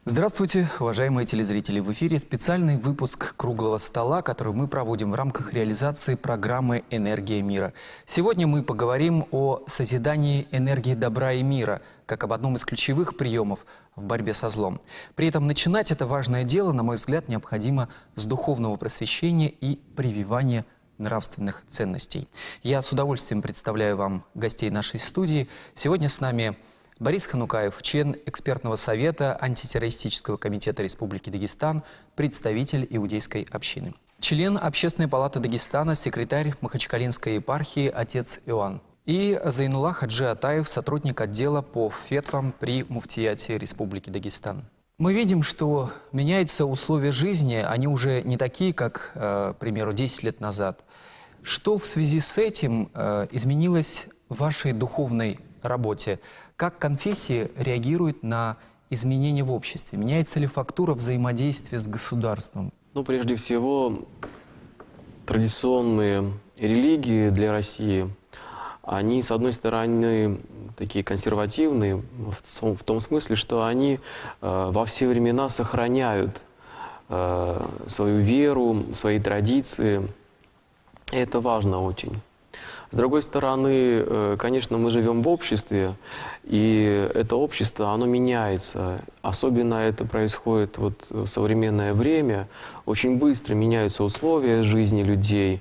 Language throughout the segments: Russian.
Здравствуйте, уважаемые телезрители! В эфире специальный выпуск «Круглого стола», который мы проводим в рамках реализации программы «Энергия мира». Сегодня мы поговорим о созидании энергии добра и мира, как об одном из ключевых приемов в борьбе со злом. При этом начинать это важное дело, на мой взгляд, необходимо с духовного просвещения и прививания нравственных ценностей. Я с удовольствием представляю вам гостей нашей студии. Сегодня с нами Борис Ханукаев, член экспертного совета антитеррористического комитета Республики Дагестан, представитель иудейской общины. Член Общественной палаты Дагестана, секретарь Махачкалинской епархии отец Иоанн. И Зайнулла Хаджи Атаев, сотрудник отдела по фетвам при муфтияте Республики Дагестан. Мы видим, что меняются условия жизни, они уже не такие, как, к примеру, 10 лет назад. Что в связи с этим изменилось в вашей духовной работе? Как конфессии реагируют на изменения в обществе? Меняется ли фактура взаимодействия с государством? Ну, прежде всего, традиционные религии для России, они, с одной стороны, такие консервативные, в том смысле, что они во все времена сохраняют свою веру, свои традиции. И это важно очень. С другой стороны, конечно, мы живем в обществе, и это общество, оно меняется. Особенно это происходит вот в современное время. Очень быстро меняются условия жизни людей,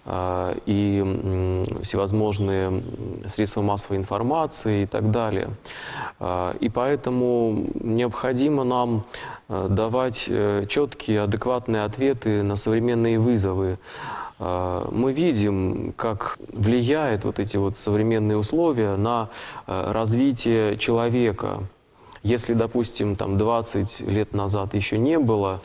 и всевозможные средства массовой информации и так далее. И поэтому необходимо нам давать четкие, адекватные ответы на современные вызовы. Мы видим, как влияют вот эти вот современные условия на развитие человека. Если, допустим, там 20 лет назад еще не было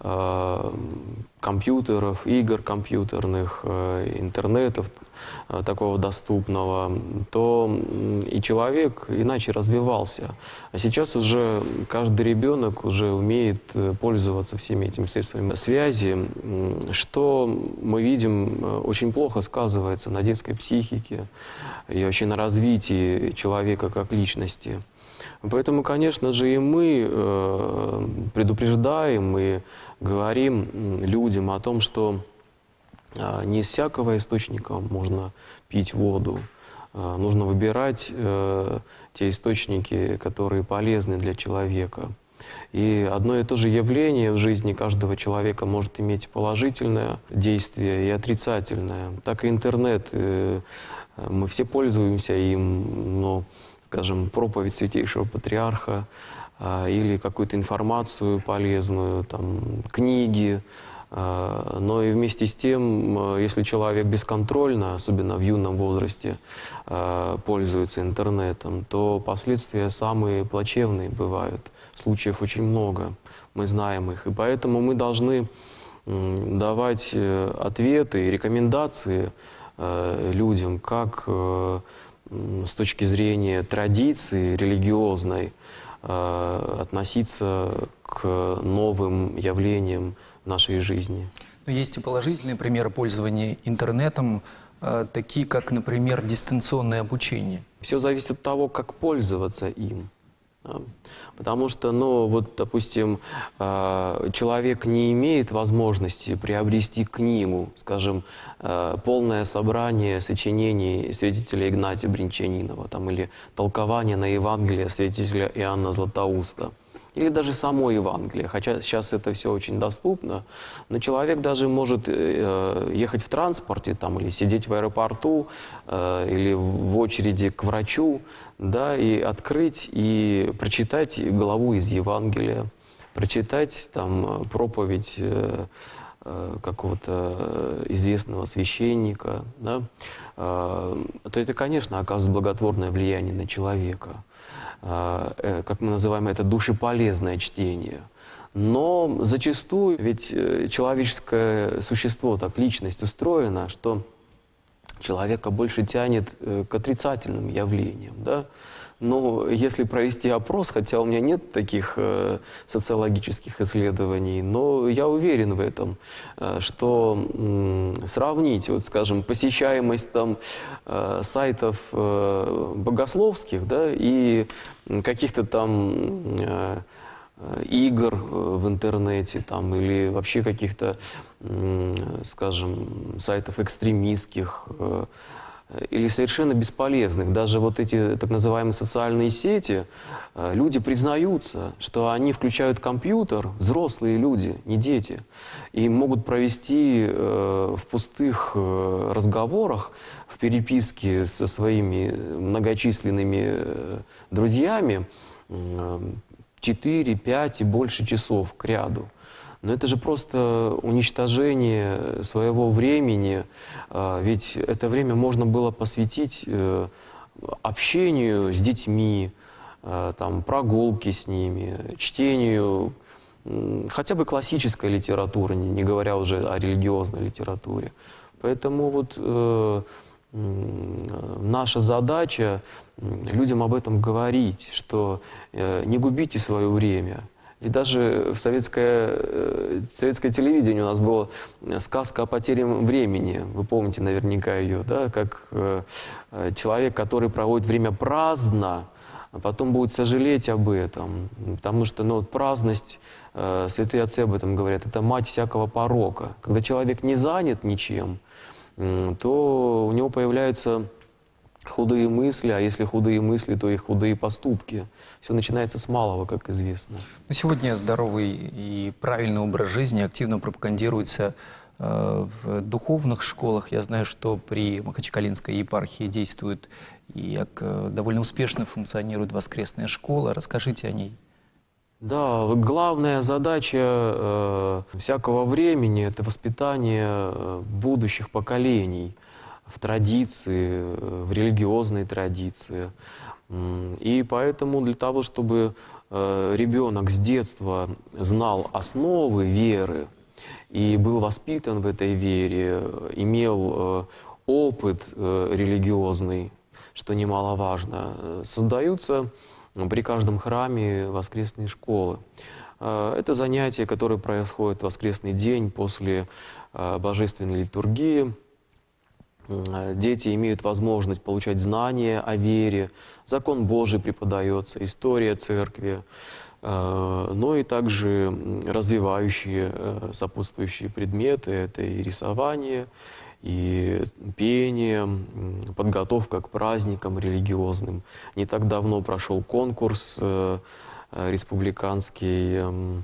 компьютеров, игр компьютерных, интернетов такого доступного, то и человек иначе развивался. А сейчас уже каждый ребенок уже умеет пользоваться всеми этими средствами связи, что мы видим очень плохо сказывается на детской психике и вообще на развитии человека как личности. Поэтому, конечно же, и мы предупреждаем и говорим людям о том, что не из всякого источника можно пить воду. Нужно выбирать те источники, которые полезны для человека. И одно и то же явление в жизни каждого человека может иметь положительное действие и отрицательное. Так и интернет. Мы все пользуемся им, но, скажем, проповедь Святейшего Патриарха или какую-то информацию полезную, там, книги. Но и вместе с тем, если человек бесконтрольно, особенно в юном возрасте, пользуется интернетом, то последствия самые плачевные бывают. Случаев очень много, мы знаем их. И поэтому мы должны давать ответы и рекомендации людям, как с точки зрения традиции религиозной относиться к новым явлениям нашей жизни. Но есть и положительные примеры пользования интернетом, такие как, например, дистанционное обучение. Все зависит от того, как пользоваться им. Потому что, ну, вот, допустим, человек не имеет возможности приобрести книгу, скажем, полное собрание сочинений святителя Игнатия Бринчанинова, там, или толкование на Евангелие святителя Иоанна Златоуста. Или даже само Евангелие, хотя сейчас это все очень доступно, но человек даже может ехать в транспорте там, или сидеть в аэропорту, или в очереди к врачу, да, и открыть и прочитать главу из Евангелия, прочитать там проповедь какого-то известного священника, да, то это, конечно, оказывает благотворное влияние на человека. Как мы называем это, душеполезное чтение. Но зачастую ведь человеческое существо, так личность устроена, что человека больше тянет к отрицательным явлениям. Да? Но если провести опрос, хотя у меня нет таких социологических исследований, но я уверен в этом, что сравнить, вот, скажем, посещаемость там, сайтов богословских, да, и каких-то там игр в интернете там, или вообще каких-то, скажем, сайтов экстремистских, или совершенно бесполезных. Даже вот эти так называемые социальные сети, люди признаются, что они включают компьютер, взрослые люди, не дети, и могут провести в пустых разговорах, в переписке со своими многочисленными друзьями 4, 5 и больше часов к ряду. Но это же просто уничтожение своего времени, ведь это время можно было посвятить общению с детьми, там, прогулке с ними, чтению хотя бы классической литературы, не говоря уже о религиозной литературе. Поэтому вот наша задача людям об этом говорить, что не губите свое время. И даже в советское телевидение у нас была сказка о потере времени. Вы помните наверняка ее, да? Как человек, который проводит время праздно, а потом будет сожалеть об этом. Потому что вот праздность, святые отцы об этом говорят, это мать всякого порока. Когда человек не занят ничем, то у него появляются худые мысли, а если худые мысли, то и худые поступки. Все начинается с малого, как известно. Сегодня здоровый и правильный образ жизни активно пропагандируется в духовных школах. Я знаю, что при Махачкалинской епархии действует и довольно успешно функционирует воскресная школа. Расскажите о ней. Да, главная задача всякого времени – это воспитание будущих поколений в традиции, в религиозной традиции. И поэтому для того, чтобы ребенок с детства знал основы веры и был воспитан в этой вере, имел опыт религиозный, что немаловажно, создаются при каждом храме воскресные школы. Это занятия, которые происходят в воскресный день после божественной литургии. Дети имеют возможность получать знания о вере, закон Божий преподается, история церкви, но и также развивающие, сопутствующие предметы. Это и рисование, и пение, подготовка к праздникам религиозным. Не так давно прошел конкурс республиканский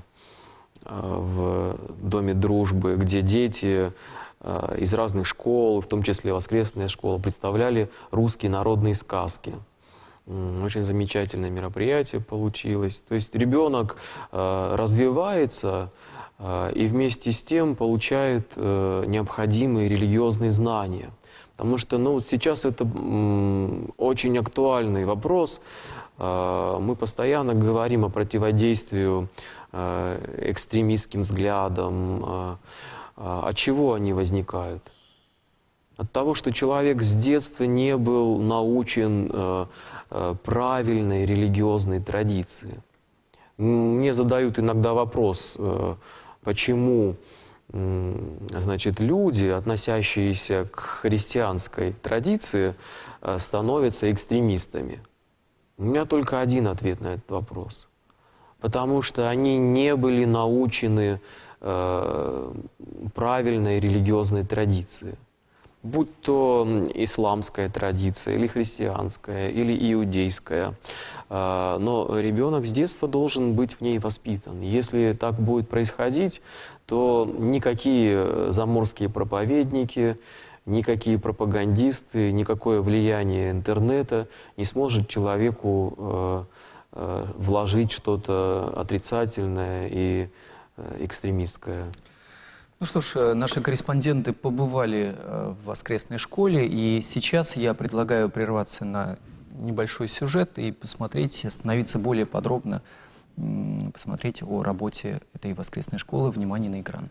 в Доме дружбы, где дети из разных школ, в том числе воскресная школа, представляли русские народные сказки. Очень замечательное мероприятие получилось. То есть ребенок развивается и вместе с тем получает необходимые религиозные знания. Потому что сейчас это очень актуальный вопрос. Мы постоянно говорим о противодействии экстремистским взглядам. От чего они возникают? От того, что человек с детства не был научен правильной религиозной традиции. Мне задают иногда вопрос, почему, значит, люди, относящиеся к христианской традиции, становятся экстремистами. У меня только один ответ на этот вопрос. Потому что они не были научены правильной религиозной традиции. Будь то исламская традиция, или христианская, или иудейская. Но ребенок с детства должен быть в ней воспитан. Если так будет происходить, то никакие заморские проповедники, никакие пропагандисты, никакое влияние интернета не сможет человеку вложить что-то отрицательное и экстремистское. Ну что ж, наши корреспонденты побывали в воскресной школе, и сейчас я предлагаю прерваться на небольшой сюжет и посмотреть, остановиться более подробно, посмотреть о работе этой воскресной школы. Внимание на экран.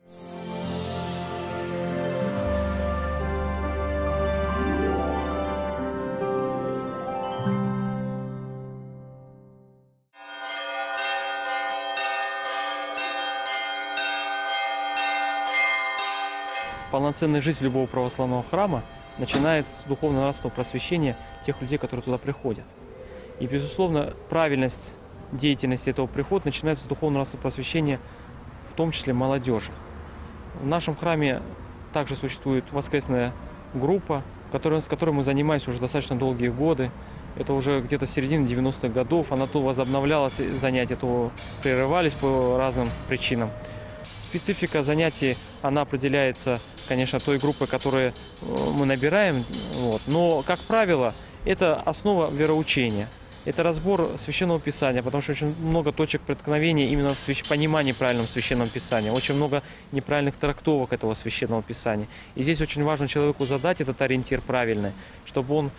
Полноценная жизнь любого православного храма начинается с духовно-нравственного просвещения тех людей, которые туда приходят. И, безусловно, правильность деятельности этого прихода начинается с духовного просвещения, в том числе молодежи. В нашем храме также существует воскресная группа, с которой мы занимаемся уже достаточно долгие годы. Это уже где-то середина 90-х годов. Она то возобновлялась, занятия то прерывались по разным причинам. Специфика занятий, она определяется, конечно, той группой, которую мы набираем. Но, как правило, это основа вероучения. Это разбор Священного Писания, потому что очень много точек преткновения именно в понимании правильного Священного Писания. Очень много неправильных трактовок этого Священного Писания. И здесь очень важно человеку задать этот ориентир правильный, чтобы он,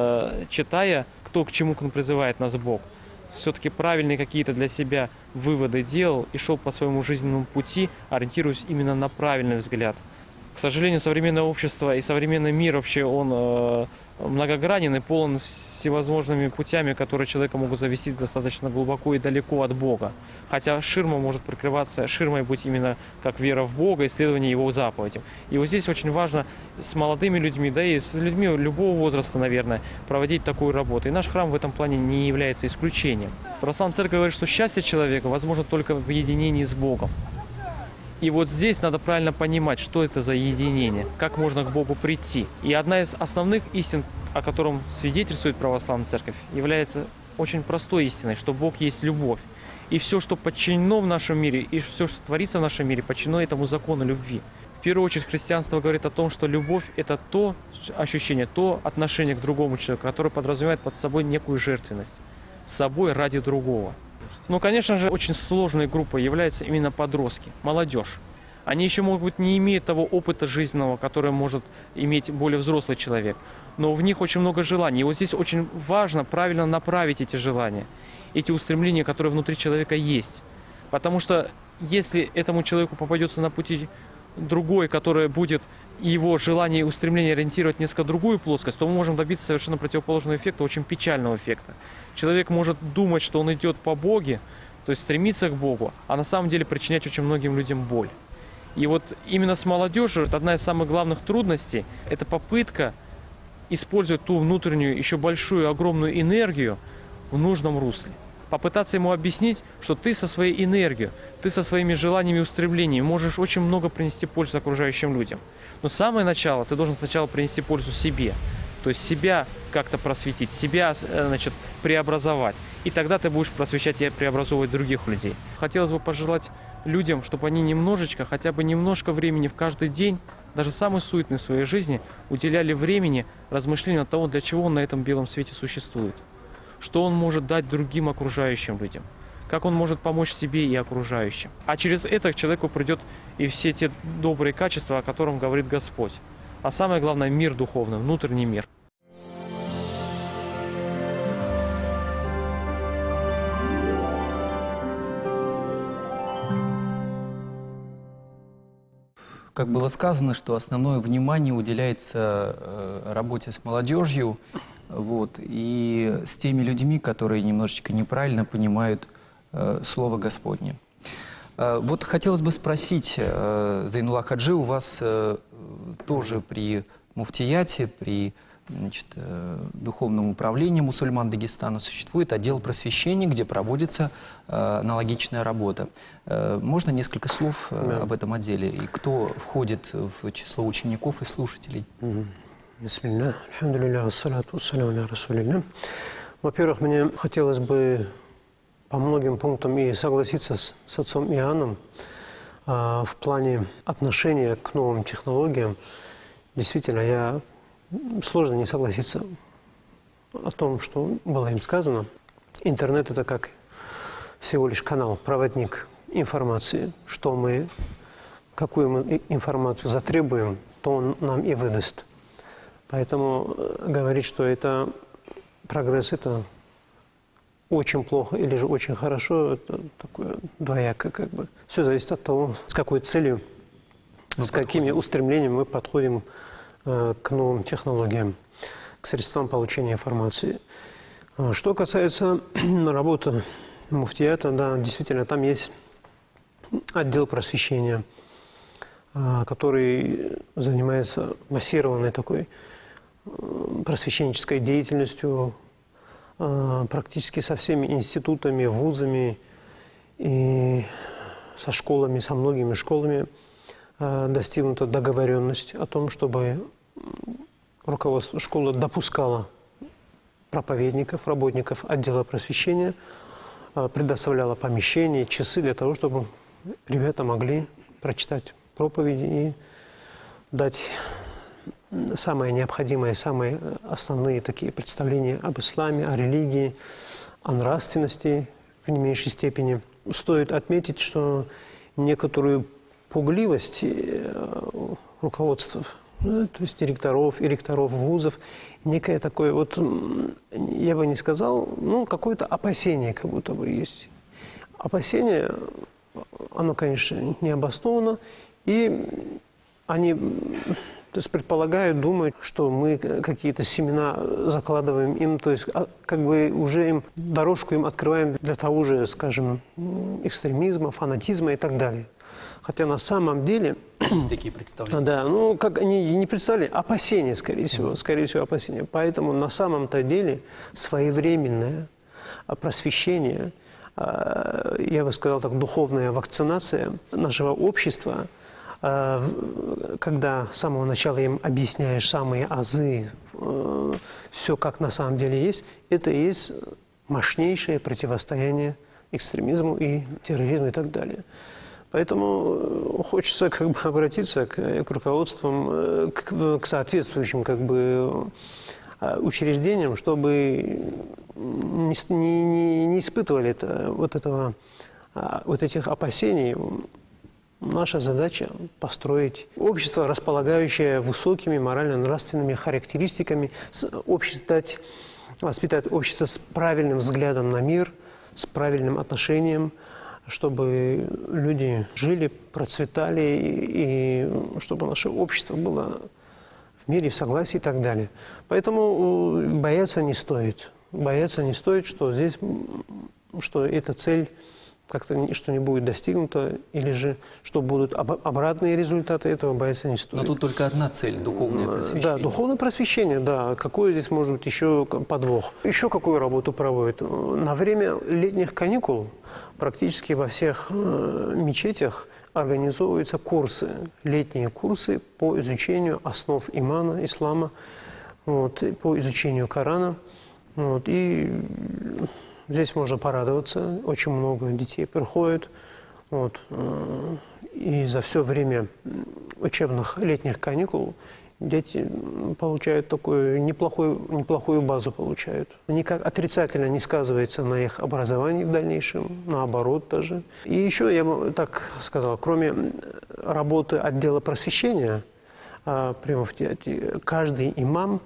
читая, кто к чему призывает нас Бог, все-таки правильные какие-то для себя выводы делал и шел по своему жизненному пути, ориентируясь именно на правильный взгляд. К сожалению, современное общество и современный мир вообще, он многогранен и полон всевозможными путями, которые человека могут завести достаточно глубоко и далеко от Бога. Хотя ширма может прикрываться, ширмой быть именно как вера в Бога, исследование Его заповедям. И вот здесь очень важно с молодыми людьми, да и с людьми любого возраста, наверное, проводить такую работу. И наш храм в этом плане не является исключением. Православная церковь говорит, что счастье человека возможно только в единении с Богом. И вот здесь надо правильно понимать, что это за единение, как можно к Богу прийти. И одна из основных истин, о котором свидетельствует православная церковь, является очень простой истиной, что Бог есть любовь. И все, что подчинено в нашем мире, и все, что творится в нашем мире, подчинено этому закону любви. В первую очередь христианство говорит о том, что любовь – это то ощущение, то отношение к другому человеку, которое подразумевает под собой некую жертвенность. С собой ради другого. Но, конечно же, очень сложной группой являются именно подростки, молодежь. Они еще, может быть, не имеют того опыта жизненного, который может иметь более взрослый человек. Но в них очень много желаний. И вот здесь очень важно правильно направить эти желания, эти устремления, которые внутри человека есть. Потому что если этому человеку попадется на пути другой, который будет его желание и устремление ориентировать несколько другую плоскость, то мы можем добиться совершенно противоположного эффекта, очень печального эффекта. Человек может думать, что он идет по Боге, то есть стремиться к Богу, а на самом деле причинять очень многим людям боль. И вот именно с молодежью одна из самых главных трудностей – это попытка использовать ту внутреннюю, еще большую, огромную энергию в нужном русле. Попытаться ему объяснить, что ты со своей энергией, ты со своими желаниями и устремлениями можешь очень много принести пользу окружающим людям. Но самое начало ты должен сначала принести пользу себе. То есть себя как-то просветить, себя, значит, преобразовать. И тогда ты будешь просвещать и преобразовывать других людей. Хотелось бы пожелать людям, чтобы они немножечко, хотя бы немножко времени в каждый день, даже самый суетный в своей жизни, уделяли времени размышлению от того, для чего он на этом белом свете существует. Что он может дать другим окружающим людям. Как он может помочь себе и окружающим. А через это к человеку придет и все те добрые качества, о которых говорит Господь. А самое главное – мир духовный, внутренний мир. Как было сказано, что основное внимание уделяется работе с молодежью, и с теми людьми, которые немножечко неправильно понимают Слово Господне. Вот хотелось бы спросить, Зайнулла Хаджи, у вас тоже при муфтияте, при духовном управлении мусульман Дагестана существует отдел просвещения, где проводится аналогичная работа. Можно несколько слов об этом отделе? И кто входит в число учеников и слушателей? Бисмилля, альхамдулилля, ассалату вассаляму аля расулилля. Во-первых, мне хотелось бы по многим пунктам и согласиться с отцом Иоанном в плане отношения к новым технологиям. Действительно, сложно не согласиться о том, что было им сказано. Интернет – это как всего лишь канал, проводник информации. Какую мы информацию затребуем, то он нам и выдаст. Поэтому говорить, что это прогресс, это очень плохо или же очень хорошо, это такое двоякое как бы. Все зависит от того, с какой целью, с какими устремлениями мы подходим к новым технологиям, к средствам получения информации. Что касается работы муфтията, да, действительно, там есть отдел просвещения, который занимается массированной такой просвещенческой деятельностью практически со всеми институтами, вузами и со школами, со многими школами достигнута договоренность о том, чтобы руководство школы допускало проповедников, работников отдела просвещения, предоставляло помещения, часы для того, чтобы ребята могли прочитать проповеди и дать самое необходимое, самые основные такие представления об исламе, о религии, о нравственности в не меньшей степени. Стоит отметить, что некоторую пугливость руководства, то есть директоров и ректоров вузов, некое такое вот, я бы не сказал, ну, какое-то опасение как будто бы есть. Опасение, оно, конечно, не обосновано, и они, то есть, предполагают, думают, что мы какие-то семена закладываем им, то есть как бы уже им дорожку им открываем для того же, скажем, экстремизма, фанатизма и так далее. Хотя на самом деле... Есть такие представления. Да, ну, как они не представляли, опасения, скорее всего, опасения. Поэтому на самом-то деле своевременное просвещение, я бы сказал так, духовная вакцинация нашего общества, когда с самого начала им объясняешь самые азы, все как на самом деле есть, это и есть мощнейшее противостояние экстремизму и терроризму и так далее. Поэтому хочется как бы обратиться к руководствам, к соответствующим как бы учреждениям, чтобы не испытывали вот этих опасений. Наша задача – построить общество, располагающее высокими морально-нравственными характеристиками, воспитать общество с правильным взглядом на мир, с правильным отношением, чтобы люди жили, процветали, и чтобы наше общество было в мире, в согласии и так далее. Поэтому бояться не стоит. Бояться не стоит, что здесь, что эта цель как-то что не будет достигнуто, или же что будут обратные результаты этого, бояться не стоит. Но тут только одна цель – духовное просвещение. Да, духовное просвещение, да. Какой здесь может быть еще подвох? Еще какую работу проводят? На время летних каникул практически во всех мечетях организовываются курсы, летние курсы по изучению основ имана, ислама, вот, по изучению Корана. Вот, и здесь можно порадоваться, очень много детей приходит. Вот, и за все время учебных летних каникул дети получают такую неплохую базу получают. Никак отрицательно не сказывается на их образовании в дальнейшем, наоборот даже. И еще, я бы так сказал, кроме работы отдела просвещения, прямо в театре, каждый имам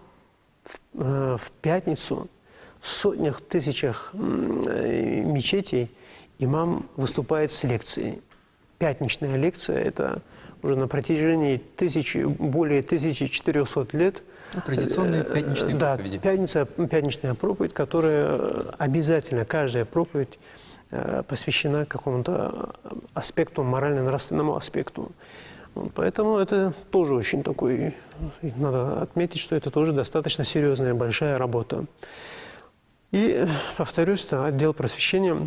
в пятницу в сотнях, тысячах мечетей имам выступает с лекцией. Пятничная лекция – это уже на протяжении более 1400 лет. Традиционная пятничная проповедь. Да, пятничная проповедь, которая обязательно, каждая проповедь посвящена какому-то аспекту, морально-нравственному аспекту. Поэтому это тоже очень такой, надо отметить, что это тоже достаточно серьезная, большая работа. И, повторюсь, отдел просвещения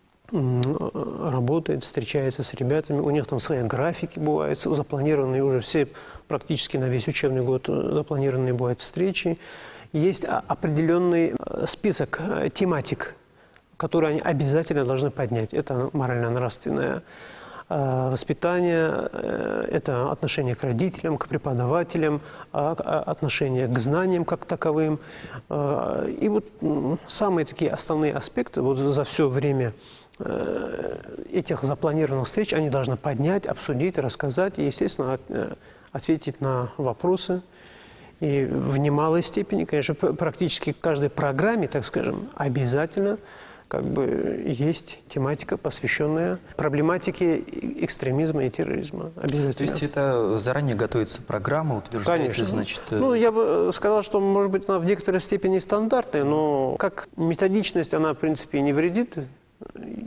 работает, встречается с ребятами, у них там свои графики бывают, запланированные уже все, практически на весь учебный год запланированные бывают встречи. Есть определенный список тематик, которые они обязательно должны поднять. Это морально-нравственное воспитание, это отношение к родителям, к преподавателям, отношение к знаниям как таковым. И вот самые такие основные аспекты вот за все время этих запланированных встреч они должны поднять, обсудить, рассказать и, естественно, ответить на вопросы. И в немалой степени, конечно, практически к каждой программе, так скажем, обязательно как бы есть тематика, посвященная проблематике экстремизма и терроризма. Обязательно. То есть это заранее готовится программа, утверждается, конечно. Значит... Ну, я бы сказал, что, может быть, она в некоторой степени стандартная, но как методичность она, в принципе, не вредит.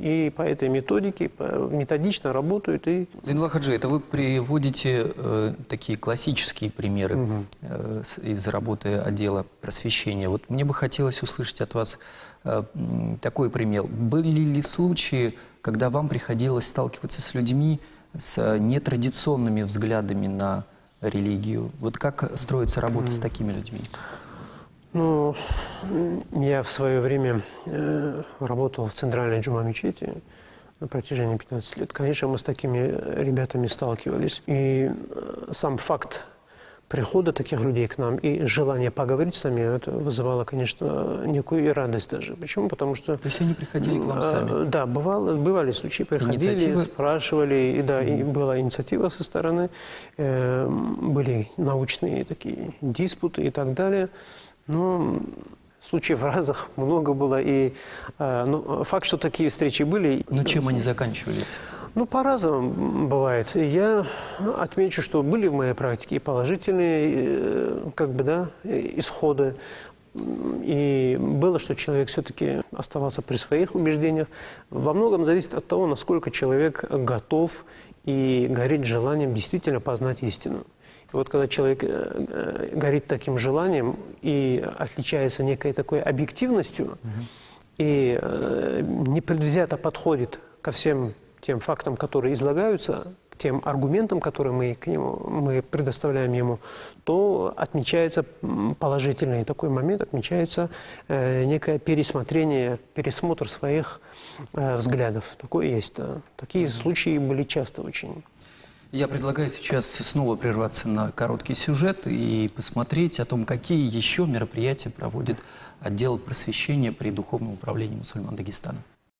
и по этой методике методично работают. И... Зайнулла Хаджи, это вы приводите такие классические примеры из работы отдела просвещения. Вот мне бы хотелось услышать от вас такой пример. Были ли случаи, когда вам приходилось сталкиваться с людьми с нетрадиционными взглядами на религию? Вот как строится работа с такими людьми? Ну, я в свое время работал в центральной джума-мечети на протяжении 15 лет. Конечно, мы с такими ребятами сталкивались. И сам факт прихода таких людей к нам и желание поговорить с нами, это вызывало, конечно, некую радость даже. Почему? Потому что... То есть они приходили к вам сами? Да, бывали случаи, приходили, спрашивали, и да, и была инициатива со стороны, были научные такие диспуты и так далее. Но случаев разных много было, и факт, что такие встречи были... Но чем они заканчивались? Ну, по-разному бывает. Я отмечу, что были в моей практике и положительные, исходы. И было, что человек все-таки оставался при своих убеждениях. Во многом зависит от того, насколько человек готов и горит желанием действительно познать истину. И вот когда человек горит таким желанием и отличается некой такой объективностью, и непредвзято подходит ко всем тем фактам, которые излагаются, к тем аргументам, которые мы предоставляем ему, то отмечается положительный такой момент, отмечается некое пересмотрение, пересмотр своих взглядов. Такое есть. Да. Такие случаи были часто очень. Я предлагаю сейчас снова прерваться на короткий сюжет и посмотреть о том, какие еще мероприятия проводит отдел просвещения при Духовном управлении мусульман Дагестана.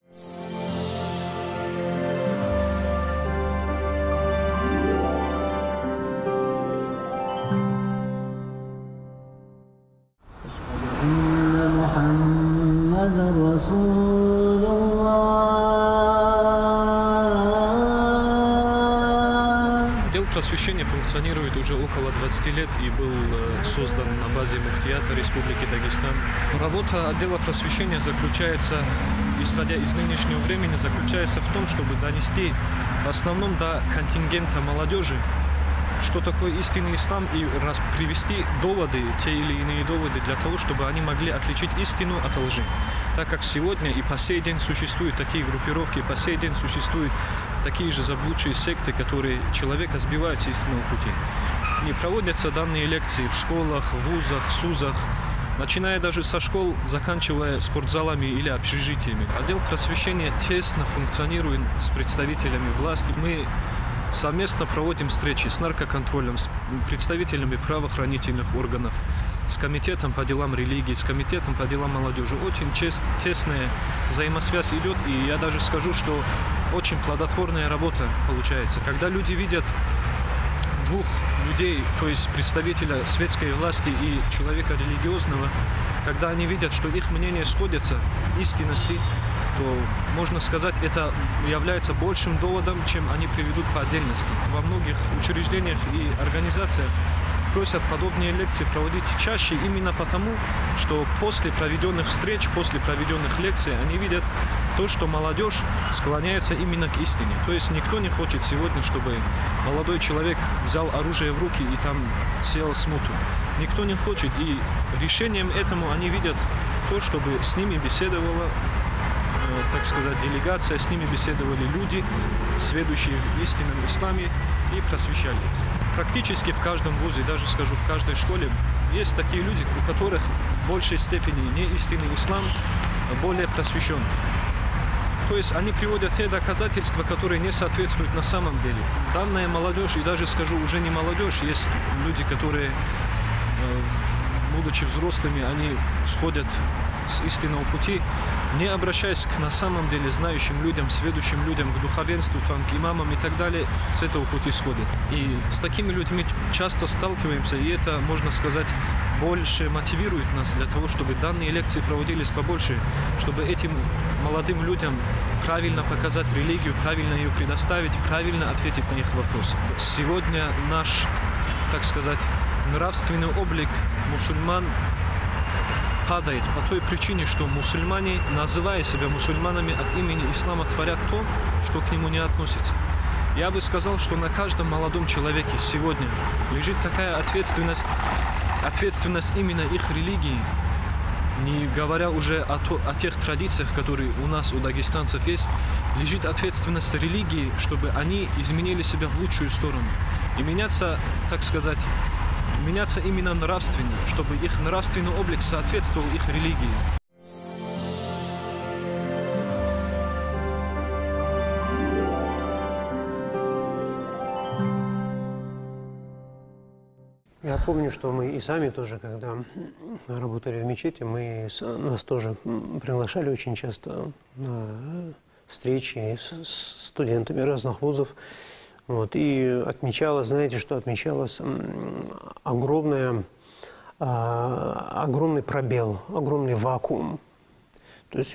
Просвещение функционирует уже около 20 лет и был создан на базе муфтията Республики Дагестан. Работа отдела просвещения заключается, исходя из нынешнего времени, заключается в том, чтобы донести в основном до контингента молодежи, что такое истинный ислам, и привести доводы, те или иные доводы, для того, чтобы они могли отличить истину от лжи. Так как сегодня и по сей день существуют такие группировки, по сей день существуют такие же заблудшие секты, которые человека сбивают с истинного пути. И проводятся данные лекции в школах, вузах, СУЗах, начиная даже со школ, заканчивая спортзалами или общежитиями. Отдел просвещения тесно функционирует с представителями власти. Мы совместно проводим встречи с наркоконтролем, с представителями правоохранительных органов, с комитетом по делам религии, с комитетом по делам молодежи. Очень тесная взаимосвязь идет, и я даже скажу, что очень плодотворная работа получается. Когда люди видят двух людей, то есть представителя светской власти и человека религиозного, когда они видят, что их мнения сходятся в истинности, то, можно сказать, это является большим доводом, чем они приведут по отдельности. Во многих учреждениях и организациях просят подобные лекции проводить чаще именно потому, что после проведенных встреч, после проведенных лекций они видят то, что молодежь склоняется именно к истине. То есть никто не хочет сегодня, чтобы молодой человек взял оружие в руки и там сел смуту. Никто не хочет. И решением этому они видят то, чтобы с ними беседовала, так сказать, делегация, с ними беседовали люди, сведущие в истинном исламе, и просвещали их. Практически в каждом вузе, даже скажу, в каждой школе есть такие люди, у которых в большей степени не истинный ислам, а более просвещен. То есть они приводят те доказательства, которые не соответствуют на самом деле. Данная молодежь, и даже скажу, уже не молодежь, есть люди, которые, будучи взрослыми, они сходят с истинного пути, не обращаясь к на самом деле знающим людям, сведущим людям, к духовенству, там, к имамам и так далее, с этого пути сходят. И с такими людьми часто сталкиваемся, и это, можно сказать, больше мотивирует нас для того, чтобы данные лекции проводились побольше, чтобы этим молодым людям правильно показать религию, правильно ее предоставить, правильно ответить на их вопросы. Сегодня наш, так сказать, нравственный облик мусульман падает по той причине, что мусульмане, называя себя мусульманами от имени ислама, творят то, что к нему не относится. Я бы сказал, что на каждом молодом человеке сегодня лежит такая ответственность именно их религии, не говоря уже о тех традициях, которые у нас, у дагестанцев есть, лежит ответственность религии, чтобы они изменили себя в лучшую сторону. И меняться, так сказать, меняться именно нравственно, чтобы их нравственный облик соответствовал их религии. Я помню, что мы и сами тоже, когда работали в мечети, нас тоже приглашали очень часто на встречи с студентами разных вузов. Вот, и отмечалось, знаете, что отмечалось? Огромный пробел, огромный вакуум. То есть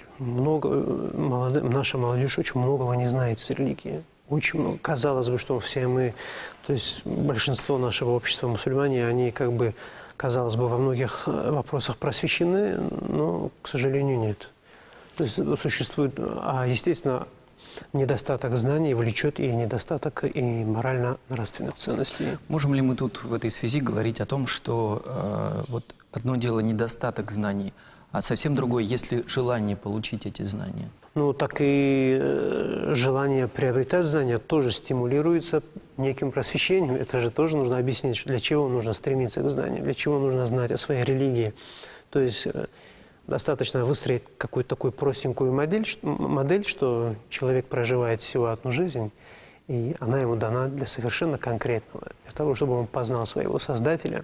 наша молодежь очень многого не знает из религии. Очень много. Казалось бы, что все мы, то есть большинство нашего общества мусульмане, они как бы, казалось бы, во многих вопросах просвещены, но, к сожалению, нет. То есть существует, естественно, недостаток знаний влечет и недостаток и морально-нравственных ценностей. Можем ли мы тут в этой связи говорить о том, что вот одно дело недостаток знаний, а совсем другое, есть ли желание получить эти знания? Ну, так и желание приобретать знания тоже стимулируется неким просвещением. Это же тоже нужно объяснить, для чего нужно стремиться к знанию, для чего нужно знать о своей религии. То есть достаточно выстроить какую-то такую простенькую модель, что человек проживает всего одну жизнь, и она ему дана для совершенно конкретного, для того, чтобы он познал своего Создателя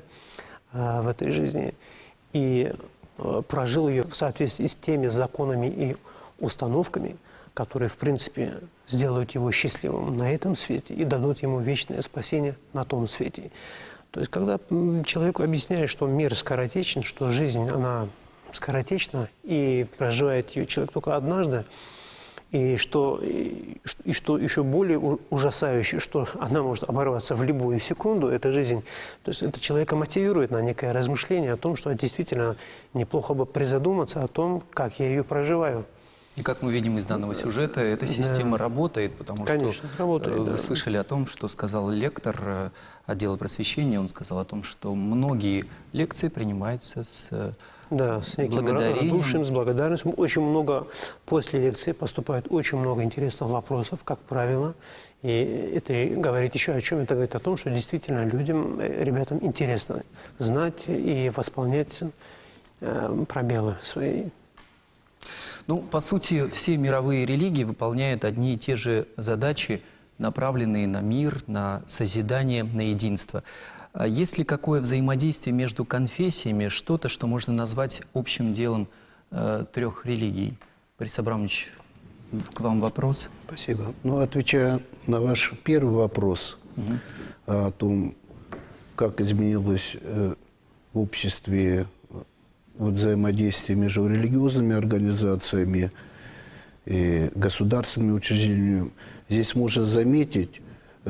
в этой жизни и прожил ее в соответствии с теми законами и установками, которые, в принципе, сделают его счастливым на этом свете и дадут ему вечное спасение на том свете. То есть, когда человеку объясняешь, что мир скоротечен, что жизнь, она скоротечна, и проживает ее человек только однажды, и что еще более ужасающе, что она может оборваться в любую секунду, эта жизнь. То есть это человека мотивирует на некое размышление о том, что действительно неплохо бы призадуматься о том, как я ее проживаю. И как мы видим из данного сюжета, эта система работает, потому Конечно, что работает, вы слышали о том, что сказал лектор отдела просвещения. Он сказал о том, что многие лекции принимаются с неким радушием, с благодарностью. Очень много после лекции поступает очень много интересных вопросов, как правило. И это говорит еще о чем? Это говорит о том, что действительно людям, ребятам интересно знать и восполнять пробелы свои. Ну, по сути, все мировые религии выполняют одни и те же задачи, направленные на мир, на созидание, на единство. Есть ли какое взаимодействие между конфессиями, что-то, что можно назвать общим делом трех религий? Борис Абрамович, к вам вопрос. Спасибо. Ну, отвечая на ваш первый вопрос о том, как изменилось в обществе взаимодействие между религиозными организациями и государственными учреждениями, здесь можно заметить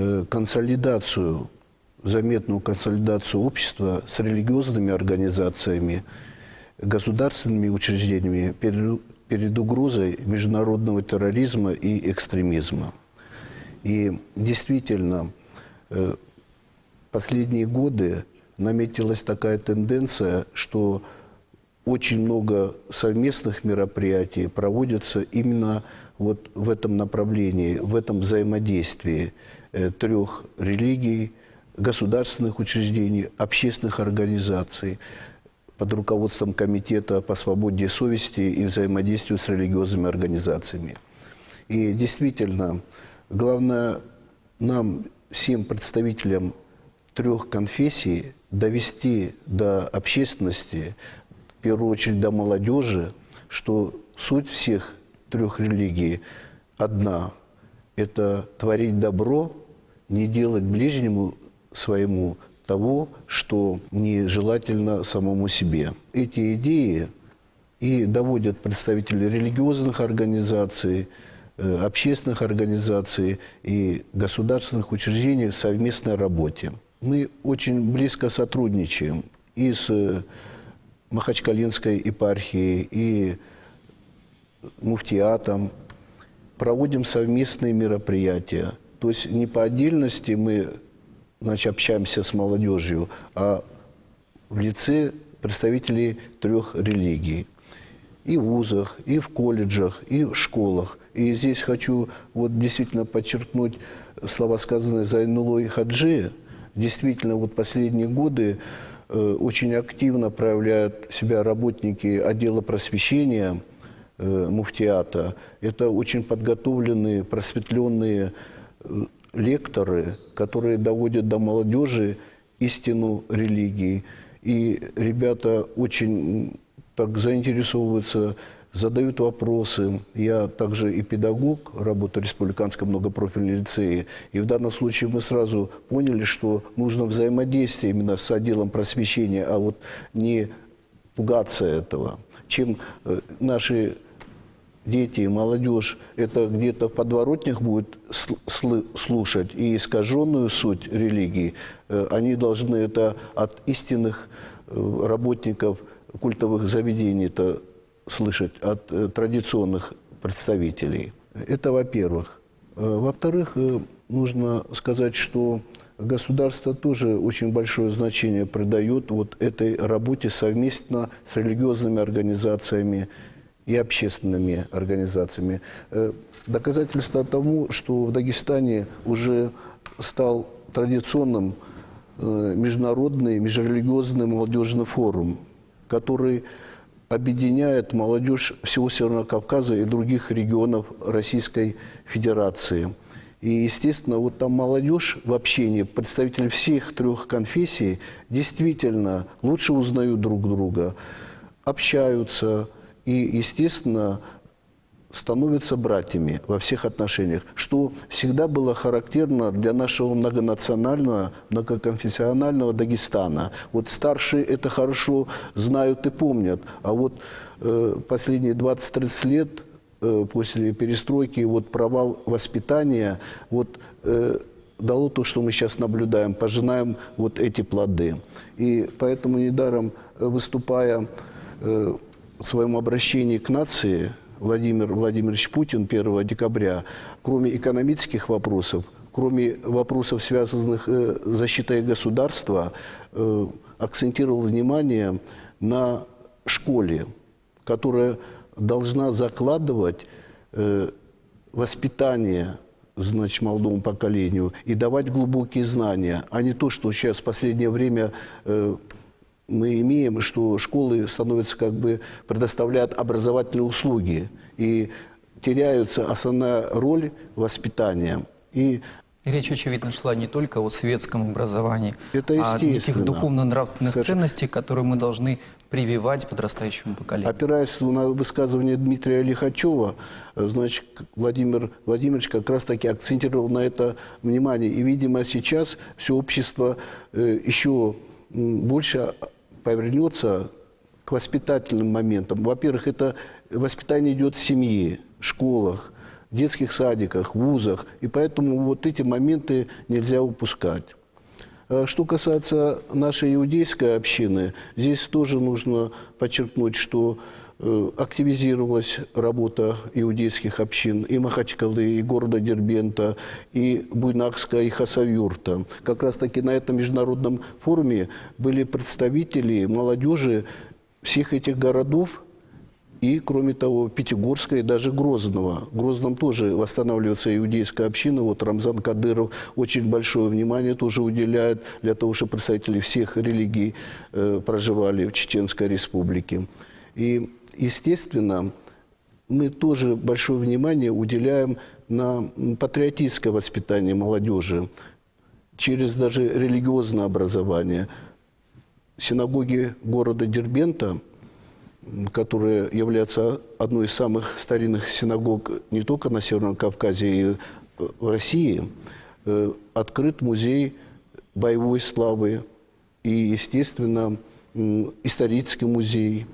заметную консолидацию общества с религиозными организациями, государственными учреждениями перед угрозой международного терроризма и экстремизма. И действительно, последние годы наметилась такая тенденция, что очень много совместных мероприятий проводятся именно вот в этом направлении, в этом взаимодействии трех религий, государственных учреждений, общественных организаций под руководством Комитета по свободе совести и взаимодействию с религиозными организациями. И действительно, главное нам, всем представителям трех конфессий, довести до общественности, в первую очередь до молодежи, что суть всех трех религий одна – это творить добро, не делать ближнему своему того, что нежелательно самому себе. Эти идеи и доводят представители религиозных организаций, общественных организаций и государственных учреждений в совместной работе. Мы очень близко сотрудничаем и с Махачкалинской епархией и муфтиатом проводим совместные мероприятия. То есть не по отдельности мы, значит, общаемся с молодежью, а в лице представителей 3 религий. И в вузах, и в колледжах, и в школах. И здесь хочу вот действительно подчеркнуть слова, сказанные Зайнуллой Хаджи. Действительно, вот последние годы очень активно проявляют себя работники отдела просвещения муфтиата. Это очень подготовленные, просветленные лекторы, которые доводят до молодежи истину религии. И ребята очень так заинтересовываются, задают вопросы. Я также и педагог, работаю в Республиканском многопрофильном лицее. И в данном случае мы сразу поняли, что нужно взаимодействие именно с отделом просвещения, а вот не пугаться этого. Чем наши дети, молодежь, это где-то в подворотнях будет слушать и искаженную суть религии, они должны это от истинных работников культовых заведений это слышать, от традиционных представителей. Это во-первых. Во-вторых, нужно сказать, что государство тоже очень большое значение придает вот этой работе совместно с религиозными организациями и общественными организациями. Доказательство тому, что в Дагестане уже стал традиционным международный, межрелигиозный молодежный форум, который объединяет молодежь всего Северного Кавказа и других регионов Российской Федерации. И, естественно, вот там молодежь в общении, представители всех 3 конфессий, действительно лучше узнают друг друга, общаются и, естественно, становятся братьями во всех отношениях, что всегда было характерно для нашего многонационального, многоконфессионального Дагестана. Вот старшие это хорошо знают и помнят, а вот последние 20-30 лет после перестройки вот провал воспитания вот, дало то, что мы сейчас наблюдаем, пожинаем вот эти плоды. И поэтому недаром, выступая в своем обращении к нации, Владимир Владимирович Путин 1 декабря, кроме экономических вопросов, кроме вопросов, связанных с защитой государства, акцентировал внимание на школе, которая должна закладывать воспитание, значит, молодому поколению и давать глубокие знания, а не то, что сейчас в последнее время мы имеем, что школы становятся, как бы, предоставляют образовательные услуги и теряется основная роль воспитания. И речь, очевидно, шла не только о светском образовании, это а о неких духовно-нравственных ценностях, которые мы должны прививать подрастающему поколению. Опираясь на высказывание Дмитрия Лихачева, значит, Владимир Владимирович как раз-таки акцентировал на это внимание. И, видимо, сейчас все общество еще больше повернется к воспитательным моментам. Во-первых, это воспитание идет в семье, в школах, в детских садиках, в вузах. И поэтому вот эти моменты нельзя упускать. Что касается нашей иудейской общины, здесь тоже нужно подчеркнуть, что активизировалась работа иудейских общин и Махачкалы, и города Дербента, и Буйнакска, и Хасавюрта. Как раз-таки на этом международном форуме были представители молодежи всех этих городов, и, кроме того, Пятигорска и даже Грозного. В Грозном тоже восстанавливается иудейская община. Вот Рамзан Кадыров очень большое внимание тоже уделяет для того, чтобы представители всех религий проживали в Чеченской Республике. И, естественно, мы тоже большое внимание уделяем на патриотическое воспитание молодежи через даже религиозное образование. Синагоги города Дербента, которая является одной из самых старинных синагог не только на Северном Кавказе и в России, открыт музей боевой славы и, естественно, исторический музей.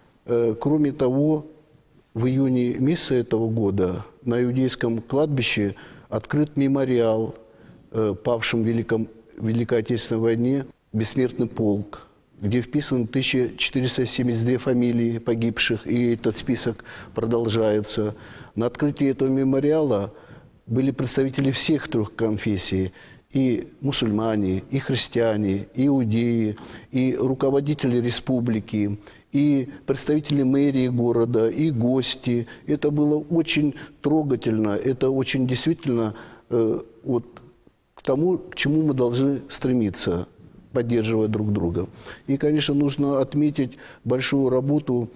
Кроме того, в июне месяце этого года на иудейском кладбище открыт мемориал павшим в Великой Отечественной войне «Бессмертный полк». где вписаны 1472 фамилии погибших, и этот список продолжается. На открытии этого мемориала были представители всех трех конфессий: и мусульмане, и христиане, и иудеи, и руководители республики, и представители мэрии города, и гости. Это было очень трогательно, это очень действительно вот к тому, к чему мы должны стремиться, поддерживая друг друга. И, конечно, нужно отметить большую работу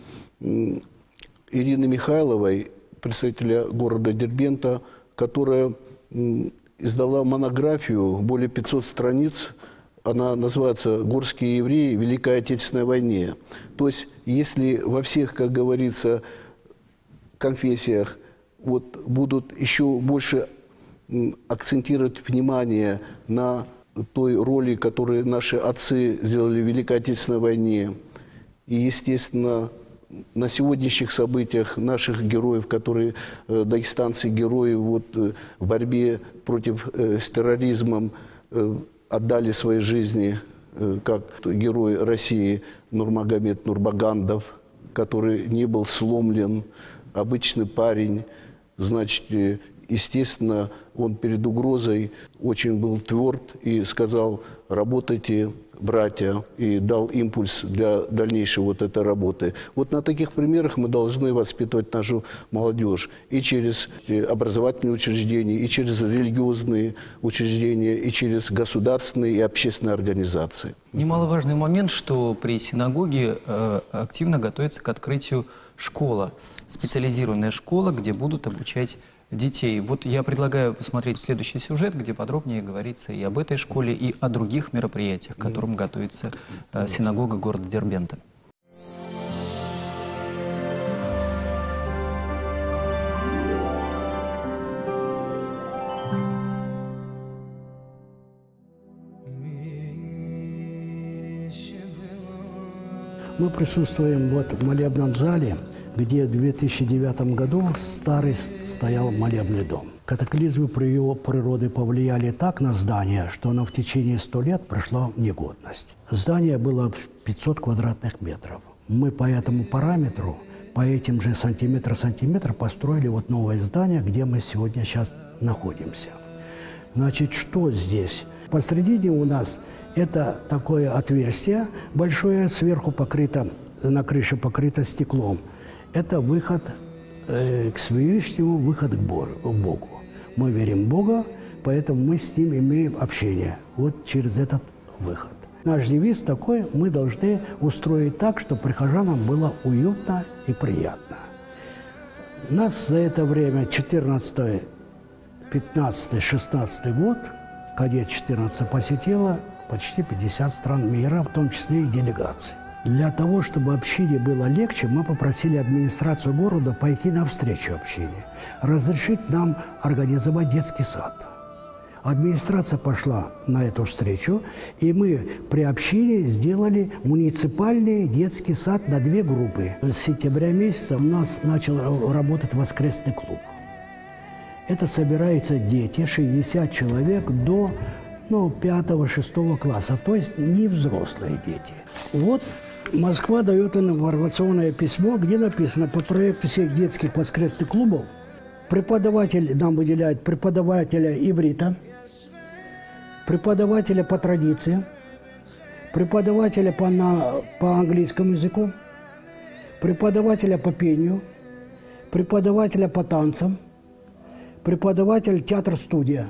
Ирины Михайловой, представителя города Дербента, которая издала монографию, более 500 страниц. Она называется «Горские евреи в Великой Отечественной войне». То есть, если во всех, как говорится, конфессиях вот, будут еще больше акцентировать внимание на той роли, которую наши отцы сделали в Великой Отечественной войне, и, естественно, на сегодняшних событиях наших героев, которые дагестанцы-герои вот, в борьбе против с терроризмом отдали свои жизни, как герой России Нурмагомед Нурбагандов, который не был сломлен, обычный парень, значит, естественно, он перед угрозой очень был тверд и сказал: работайте, братья, и дал импульс для дальнейшей вот этой работы. Вот на таких примерах мы должны воспитывать нашу молодежь и через образовательные учреждения, и через религиозные учреждения, и через государственные и общественные организации. Немаловажный момент, что при синагоге активно готовится к открытию школа, специализированная школа, где будут обучать детей. Вот я предлагаю посмотреть следующий сюжет, где подробнее говорится и об этой школе, и о других мероприятиях, к которым готовится синагога города Дербента. Мы присутствуем вот в молебном зале, где в 2009 году старый стоял молебный дом. Катаклизмы природы повлияли так на здание, что оно в течение 100 лет пришло в негодность. Здание было 500 квадратных метров. Мы по этому параметру, по этим же сантиметр построили вот новое здание, где мы сегодня сейчас находимся. Значит, что здесь? Посредине у нас это такое отверстие большое, сверху покрыто, на крыше покрыто стеклом. Это выход к Всевышнему, выход к Богу. Мы верим в Бога, поэтому мы с Ним имеем общение. Вот через этот выход. Наш девиз такой: мы должны устроить так, чтобы прихожанам было уютно и приятно. Нас за это время 14, 15, 16 год, кадет 14 посетило почти 50 стран мира, в том числе и делегации. Для того, чтобы общение было легче, мы попросили администрацию города пойти навстречу общению, разрешить нам организовать детский сад. Администрация пошла на эту встречу, и мы при общине сделали муниципальный детский сад на 2 группы. С сентября месяца у нас начал работать воскресный клуб. Это собираются дети, 60 человек до 5-6 класса, то есть не взрослые дети. Вот Москва дает информационное письмо, где написано: по проекту всех детских воскресных клубов преподаватель нам выделяет преподавателя иврита, преподавателя по традиции, преподавателя по английскому языку, преподавателя по пению, преподавателя по танцам, преподаватель театр-студия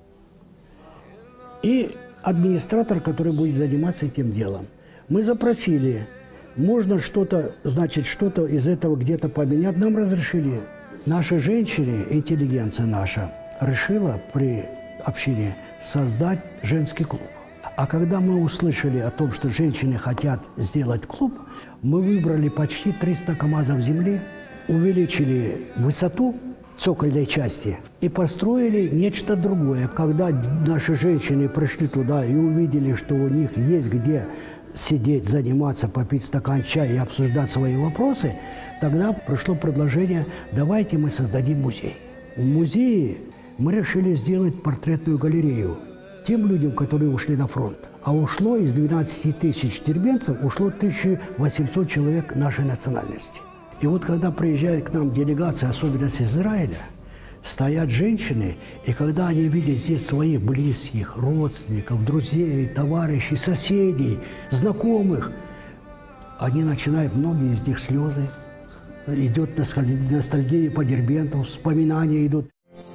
и администратор, который будет заниматься этим делом. Мы запросили, можно что-то из этого где-то поменять. Нам разрешили. Наши женщины, интеллигенция наша, решила при общине создать женский клуб. А когда мы услышали о том, что женщины хотят сделать клуб, мы выбрали почти 300 КАМАЗов земли, увеличили высоту цокольной части и построили нечто другое. Когда наши женщины пришли туда и увидели, что у них есть где сидеть, заниматься, попить стакан чая и обсуждать свои вопросы, тогда пришло предложение: давайте мы создадим музей. В музее мы решили сделать портретную галерею тем людям, которые ушли на фронт. А ушло из 12 тысяч дербенцев, ушло 1800 человек нашей национальности. И вот когда приезжает к нам делегация, особенно с Израиля, стоят женщины, и когда они видят здесь своих близких, родственников, друзей, товарищей, соседей, знакомых, они начинают, многие из них слезы, идет ностальгия по Дербенту, вспоминания идут.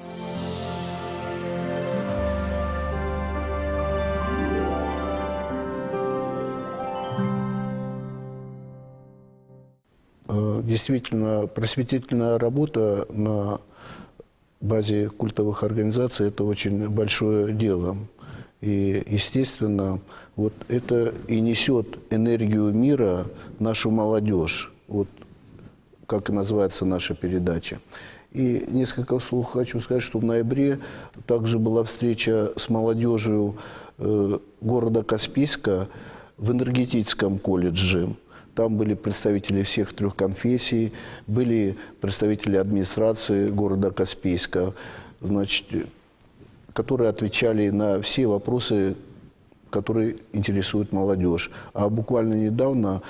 Действительно, просветительная работа на базе культовых организаций – это очень большое дело. И, естественно, вот это и несет энергию мира в нашу молодежь, вот как и называется наша передача. И несколько слов хочу сказать, что в ноябре также была встреча с молодежью города Каспийска в энергетическом колледже. Там были представители всех 3 конфессий, были представители администрации города Каспийска, значит, которые отвечали на все вопросы, которые интересуют молодежь. А буквально недавно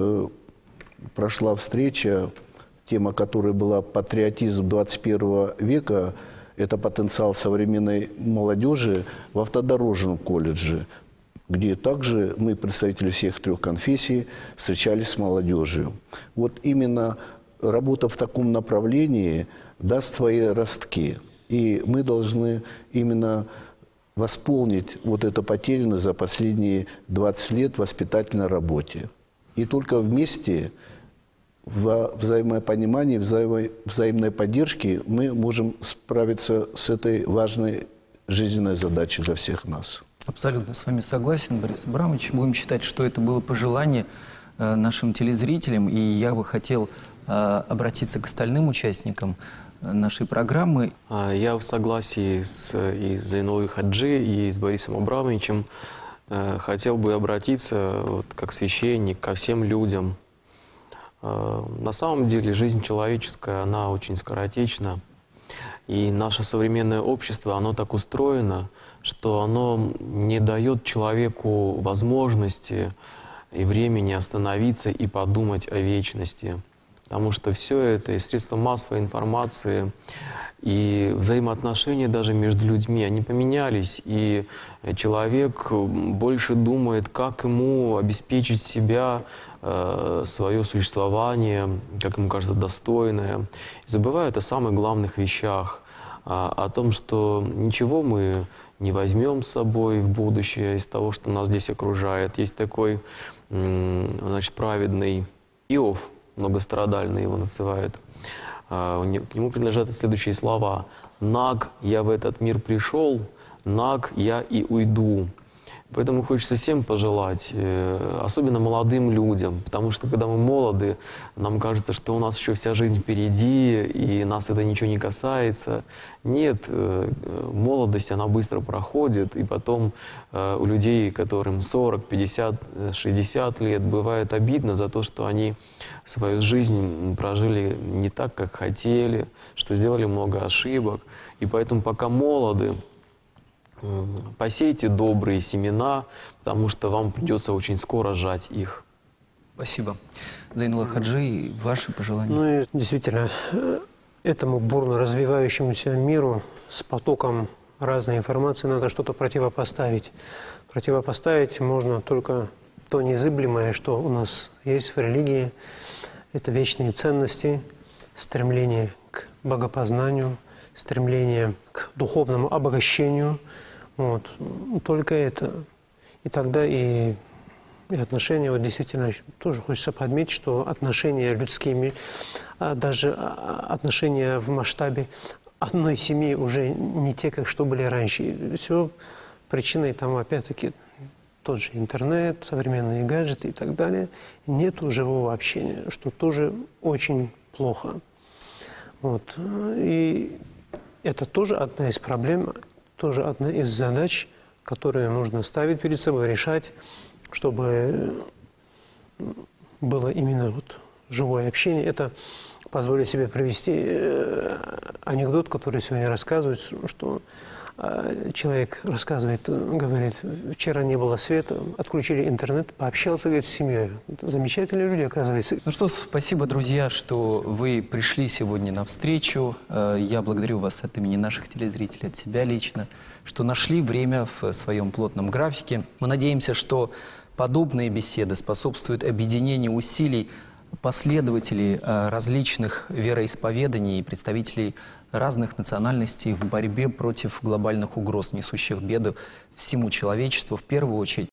прошла встреча, тема которой была «Патриотизм 21 века». Это потенциал современной молодежи в автодорожном колледже, где также мы, представители всех 3 конфессий, встречались с молодежью. Вот именно работа в таком направлении даст свои ростки. И мы должны именно восполнить вот это потерянное за последние 20 лет в воспитательной работе. И только вместе, в взаимопонимании, взаимной поддержке мы можем справиться с этой важной жизненной задачей для всех нас. Абсолютно с вами согласен, Борис Абрамович. Будем считать, что это было пожелание нашим телезрителям. И я бы хотел обратиться к остальным участникам нашей программы. Я в согласии и с Зайнулой Хаджи, и с Борисом Абрамовичем хотел бы обратиться вот, как священник ко всем людям. На самом деле жизнь человеческая, она очень скоротечна. И наше современное общество, оно так устроено, что оно не дает человеку возможности и времени остановиться и подумать о вечности. Потому что все это и средства массовой информации, и взаимоотношения даже между людьми, они поменялись. И человек больше думает, как ему обеспечить себя, свое существование, как ему кажется, достойное. И забывает о самых главных вещах, о том, что ничего мы не возьмем с собой в будущее из того, что нас здесь окружает. Есть такой, значит, праведный Иов, многострадальный его называют. К нему принадлежат следующие слова: «Наг я в этот мир пришел, наг я и уйду». Поэтому хочется всем пожелать, особенно молодым людям, потому что когда мы молоды, нам кажется, что у нас еще вся жизнь впереди, и нас это ничего не касается. Нет, молодость, она быстро проходит, и потом у людей, которым 40, 50, 60 лет, бывает обидно за то, что они свою жизнь прожили не так, как хотели, что сделали много ошибок. И поэтому пока молоды, посейте добрые семена, потому что вам придется очень скоро жать их. Спасибо. Зайнула Хаджи, ваши пожелания? Ну и действительно, этому бурно развивающемуся миру с потоком разной информации надо что-то противопоставить. Противопоставить можно только то незыблемое, что у нас есть в религии. Это вечные ценности, стремление к богопознанию, стремление к духовному обогащению. Вот. Только это. И тогда и отношения, вот действительно, тоже хочется подметить, что отношения людскими, даже отношения в масштабе одной семьи уже не те, как что были раньше. И все причиной там, опять-таки, тот же интернет, современные гаджеты и так далее. Нет живого общения, что тоже очень плохо. Вот. И это тоже одна из проблем, тоже одна из задач, которые нужно ставить перед собой, решать, чтобы было именно вот живое общение. Это позволю себе привести анекдот, который сегодня рассказывают, что Человек рассказывает, говорит, вчера не было света, отключили интернет, пообщался, говорит, с семьей. Замечательные люди, оказывается. Ну что, спасибо, друзья, что вы пришли сегодня на встречу. Я благодарю вас от имени наших телезрителей, от себя лично, что нашли время в своем плотном графике. Мы надеемся, что подобные беседы способствуют объединению усилий последователей различных вероисповеданий и представителей разных национальностей в борьбе против глобальных угроз, несущих беду всему человечеству, в первую очередь